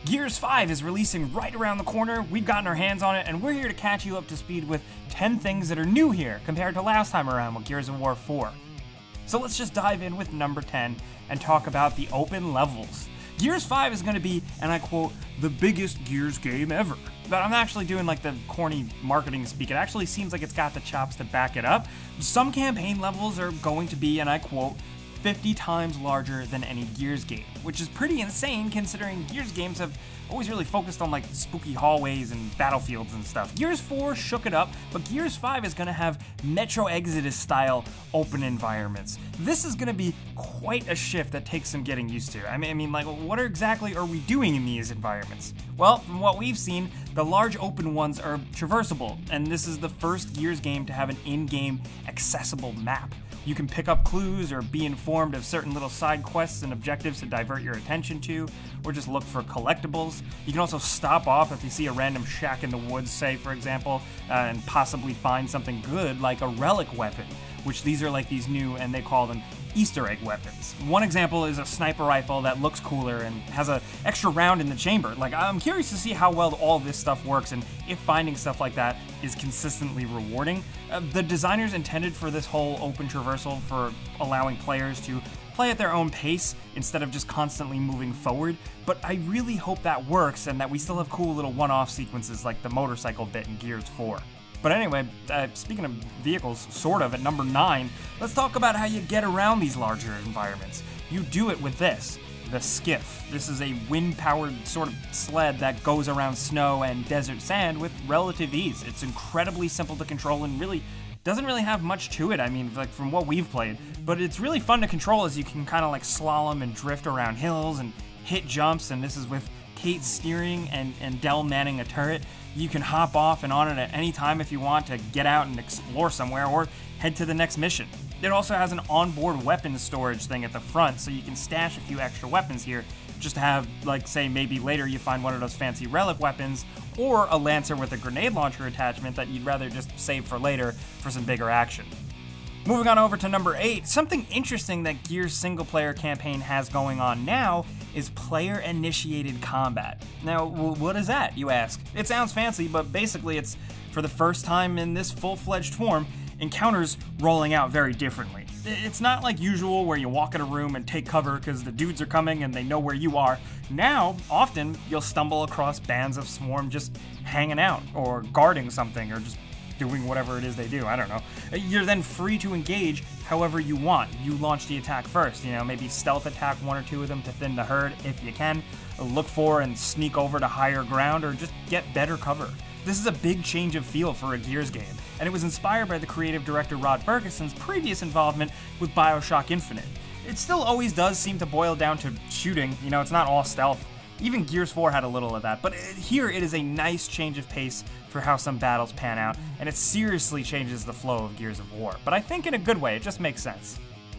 Gears 5 is releasing right around the corner, we've gotten our hands on it, and we're here to catch you up to speed with 10 things that are new here compared to last time around with Gears of War 4. So let's just dive in with number 10 and talk about the open levels. Gears 5 is going to be, and I quote, the biggest Gears game ever. But I'm actually doing like the corny marketing speak. It actually seems like it's got the chops to back it up. Some campaign levels are going to be, and I quote, 50 times larger than any Gears game, which is pretty insane considering Gears games have always really focused on like spooky hallways and battlefields and stuff. Gears 4 shook it up, but Gears 5 is going to have Metro Exodus style open environments. This is going to be quite a shift that takes some getting used to. I mean, like, what exactly are we doing in these environments? Well, from what we've seen, the large open ones are traversable, and this is the first Gears game to have an in-game accessible map. You can pick up clues or be informed of certain little side quests and objectives to divert your attention to, or just look for collectibles. You can also stop off if you see a random shack in the woods, say, for example, and possibly find something good like a relic weapon, which these are like these new, and they call them Easter egg weapons. One example is a sniper rifle that looks cooler and has an extra round in the chamber. Like, I'm curious to see how well all this stuff works and if finding stuff like that is consistently rewarding. The designers intended for this whole open traversal for allowing players to play at their own pace instead of just constantly moving forward, but I really hope that works and that we still have cool little one-off sequences like the motorcycle bit in Gears 4. But anyway, speaking of vehicles, sort of, at number 9, let's talk about how you get around these larger environments. You do it with this, the Skiff. This is a wind-powered sort of sled that goes around snow and desert sand with relative ease. It's incredibly simple to control and really doesn't really have much to it, I mean, like from what we've played. But it's really fun to control as you can kind of like slalom and drift around hills and hit jumps, and this is with Kate steering and Del manning a turret. You can hop off and on it at any time if you want to get out and explore somewhere or head to the next mission. It also has an onboard weapons storage thing at the front, so you can stash a few extra weapons here just to have, like, say, maybe later you find one of those fancy relic weapons or a Lancer with a grenade launcher attachment that you'd rather just save for later for some bigger action. Moving on over to number 8, something interesting that Gears single-player campaign has going on now is player-initiated combat. Now, what is that, you ask? It sounds fancy, but basically it's, for the first time in this full-fledged form, encounters rolling out very differently. It's not like usual where you walk in a room and take cover because the dudes are coming and they know where you are. Now, often, you'll stumble across bands of Swarm just hanging out, or guarding something, or just doing whatever it is they do, I don't know. You're then free to engage however you want. You launch the attack first, you know, maybe stealth attack one or two of them to thin the herd if you can, look for and sneak over to higher ground, or just get better cover. This is a big change of feel for a Gears game, and it was inspired by the creative director Rod Ferguson's previous involvement with BioShock Infinite. It still always does seem to boil down to shooting, you know, it's not all stealth. Even Gears 4 had a little of that, but here it is a nice change of pace for how some battles pan out, and it seriously changes the flow of Gears of War, but I think in a good way, it just makes sense.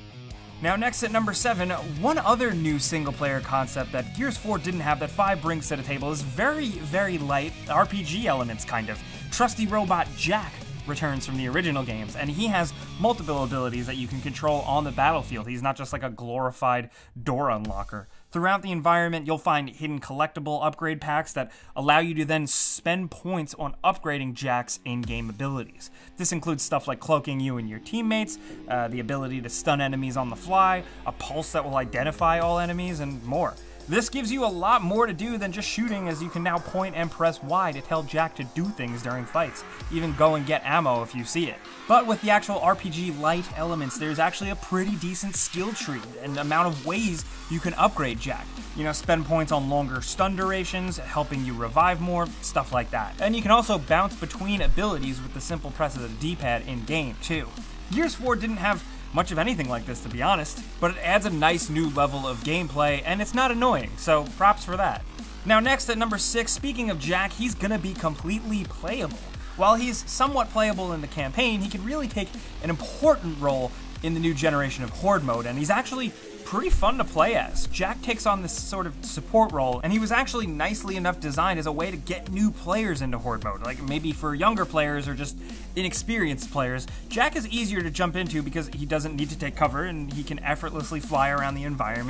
Now next at number 7, one other new single-player concept that Gears 4 didn't have that 5 brings to the table is very, very light RPG elements, kind of. Trusty robot Jack returns from the original games, and he has multiple abilities that you can control on the battlefield. He's not just like a glorified door unlocker. Throughout the environment, you'll find hidden collectible upgrade packs that allow you to then spend points on upgrading Jack's in-game abilities. This includes stuff like cloaking you and your teammates, the ability to stun enemies on the fly, a pulse that will identify all enemies, and more. This gives you a lot more to do than just shooting, as you can now point and press Y to tell Jack to do things during fights, even go and get ammo if you see it. But with the actual RPG light elements, there's actually a pretty decent skill tree and amount of ways you can upgrade Jack. You know, spend points on longer stun durations, helping you revive more, stuff like that. And you can also bounce between abilities with the simple press of the D-pad in-game, too. Gears 4 didn't have much of anything like this, to be honest, but it adds a nice new level of gameplay, and it's not annoying, so props for that. Now next at number 6, speaking of Jack, he's gonna be completely playable. While he's somewhat playable in the campaign, he can really take an important role in the new generation of Horde mode, and he's actually pretty fun to play as. Jack takes on this sort of support role, and he was actually nicely enough designed as a way to get new players into Horde mode, like maybe for younger players or just inexperienced players. Jack is easier to jump into because he doesn't need to take cover and he can effortlessly fly around the environment,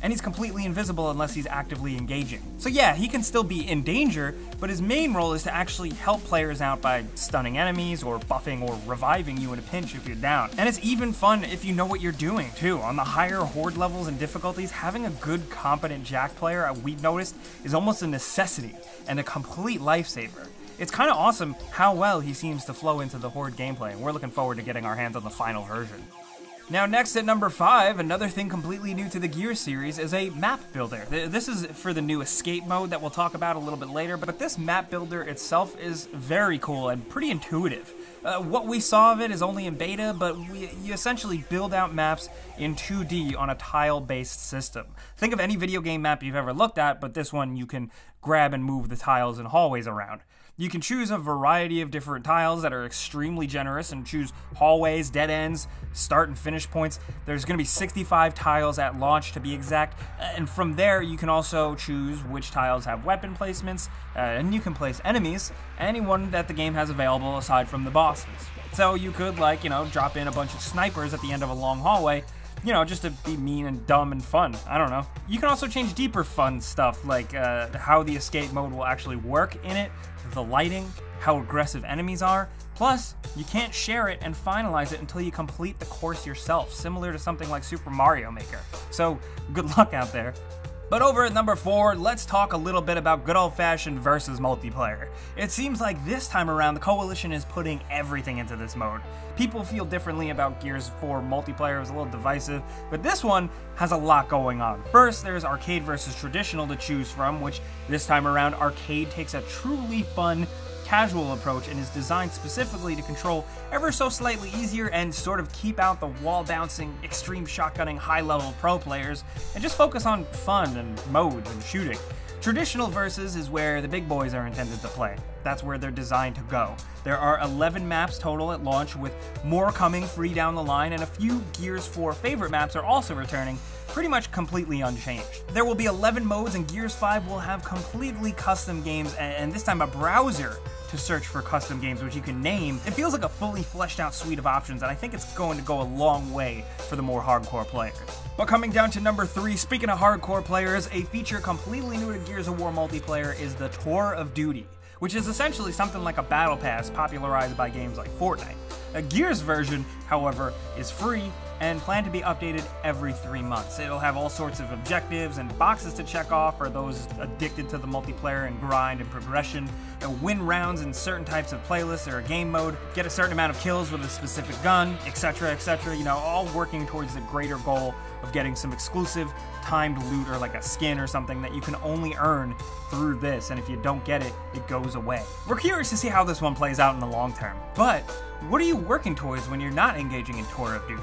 and he's completely invisible unless he's actively engaging. So yeah, he can still be in danger, but his main role is to actually help players out by stunning enemies or buffing or reviving you in a pinch if you're down. And it's even fun if you know what you're doing too. On the higher horde levels and difficulties, having a good competent Jack player, we've noticed, is almost a necessity and a complete lifesaver. It's kind of awesome how well he seems to flow into the horde gameplay, and we're looking forward to getting our hands on the final version. Now next at number 5, another thing completely new to the Gears series is a map builder. This is for the new escape mode that we'll talk about a little bit later, but this map builder itself is very cool and pretty intuitive. What we saw of it is only in beta, but you essentially build out maps in 2D on a tile-based system. Think of any video game map you've ever looked at, but this one you can grab and move the tiles and hallways around. You can choose a variety of different tiles that are extremely generous and choose hallways, dead ends, start and finish points. There's going to be 65 tiles at launch to be exact, and from there you can also choose which tiles have weapon placements, and you can place enemies, anyone that the game has available aside from the bosses. So you could, drop in a bunch of snipers at the end of a long hallway, just to be mean and dumb and fun. I don't know. You can also change deeper fun stuff, like how the escape mode will actually work in it, the lighting, how aggressive enemies are. Plus, you can't share it and finalize it until you complete the course yourself, similar to something like Super Mario Maker. So, good luck out there. But over at number 4, let's talk a little bit about good old-fashioned versus multiplayer. It seems like this time around, the Coalition is putting everything into this mode. People feel differently about Gears 4 multiplayer, it's a little divisive, but this one has a lot going on. First, there's arcade versus traditional to choose from, which this time around, arcade takes a truly fun, casual approach and is designed specifically to control ever so slightly easier and sort of keep out the wall-bouncing, extreme shotgunning, high-level pro players and just focus on fun and modes and shooting. Traditional versus is where the big boys are intended to play. That's where they're designed to go. There are 11 maps total at launch, with more coming free down the line, and a few Gears 4 favorite maps are also returning, pretty much completely unchanged. There will be 11 modes, and Gears 5 will have completely custom games, and this time a browser to search for custom games, which you can name. It feels like a fully fleshed out suite of options, and I think it's going to go a long way for the more hardcore players. But coming down to number 3, speaking of hardcore players, a feature completely new to Gears of War multiplayer is the Tour of Duty, which is essentially something like a battle pass popularized by games like Fortnite. A Gears version, however, is free and planned to be updated every 3 months. It'll have all sorts of objectives and boxes to check off for those addicted to the multiplayer and grind and progression. Win rounds in certain types of playlists or a game mode, get a certain amount of kills with a specific gun, etc, etc, all working towards the greater goal of getting some exclusive timed loot or like a skin or something that you can only earn through this, and if you don't get it, it goes away. We're curious to see how this one plays out in the long term, but what are you working towards when you're not engaging in Tour of Duty?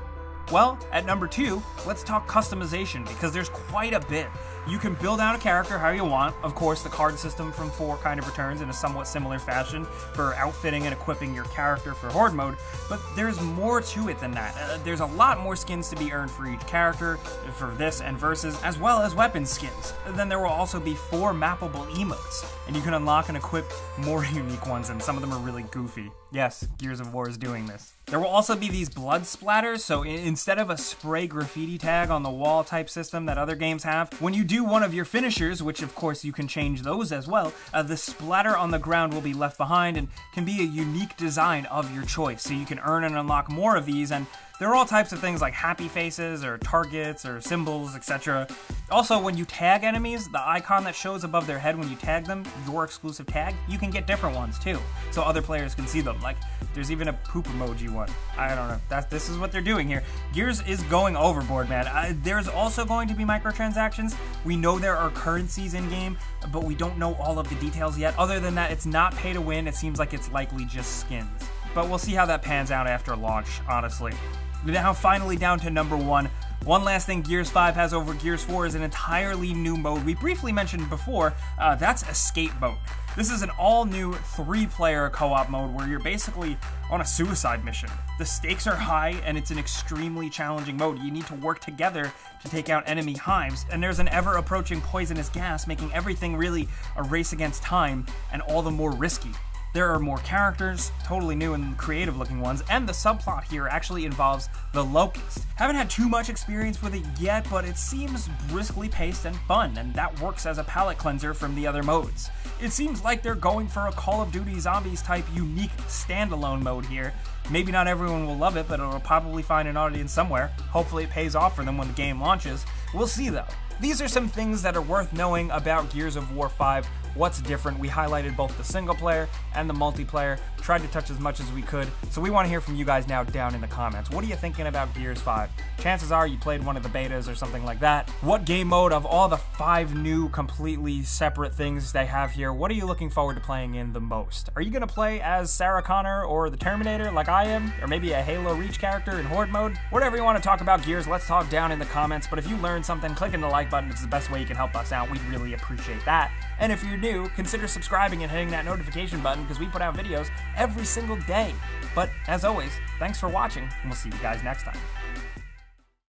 Well, at number 2, let's talk customization, because there's quite a bit. You can build out a character how you want. Of course, the card system from 4 kind of returns in a somewhat similar fashion for outfitting and equipping your character for Horde mode, but there's more to it than that. There's a lot more skins to be earned for each character, for this and Versus, as well as weapon skins. Then there will also be 4 mappable emotes, and you can unlock and equip more unique ones, and some of them are really goofy. Yes, Gears of War is doing this. There will also be these blood splatters, so instead of a spray graffiti tag on the wall type system that other games have, when you do one of your finishers, which of course you can change those as well, the splatter on the ground will be left behind and can be a unique design of your choice, so you can earn and unlock more of these, and there are all types of things like happy faces or targets or symbols, etc. Also, when you tag enemies, the icon that shows above their head when you tag them, your exclusive tag, you can get different ones too, so other players can see them. Like, there's even a poop emoji one. I don't know. This is what they're doing here. Gears is going overboard, man. There's also going to be microtransactions. We know there are currencies in-game, but we don't know all of the details yet. Other than that, it's not pay to win. It seems like it's likely just skins. But we'll see how that pans out after launch, honestly. Now finally down to number 1. One last thing Gears 5 has over Gears 4 is an entirely new mode we briefly mentioned before. That's Escape Mode. This is an all-new 3-player co-op mode where you're basically on a suicide mission. The stakes are high and it's an extremely challenging mode. You need to work together to take out enemy hives, and there's an ever-approaching poisonous gas, making everything really a race against time and all the more risky. There are more characters, totally new and creative looking ones, and the subplot here actually involves the Locust. Haven't had too much experience with it yet, but it seems briskly paced and fun, and that works as a palate cleanser from the other modes. It seems like they're going for a Call of Duty Zombies type unique standalone mode here. Maybe not everyone will love it, but it'll probably find an audience somewhere. Hopefully it pays off for them when the game launches. We'll see though. These are some things that are worth knowing about Gears of War 5. What's different? We highlighted both the single player and the multiplayer, tried to touch as much as we could, so we want to hear from you guys now down in the comments. What are you thinking about Gears 5? Chances are you played one of the betas or something like that. What game mode of all the 5 new completely separate things they have here, what are you looking forward to playing in the most? Are you going to play as Sarah Connor or the Terminator like I am? Or maybe a Halo Reach character in Horde mode? Whatever you want to talk about Gears, let's talk down in the comments, but if you learned something, clicking the like button is the best way you can help us out. We'd really appreciate that. And if you're new, consider subscribing and hitting that notification button because we put out videos every single day. But as always, thanks for watching, and we'll see you guys next time.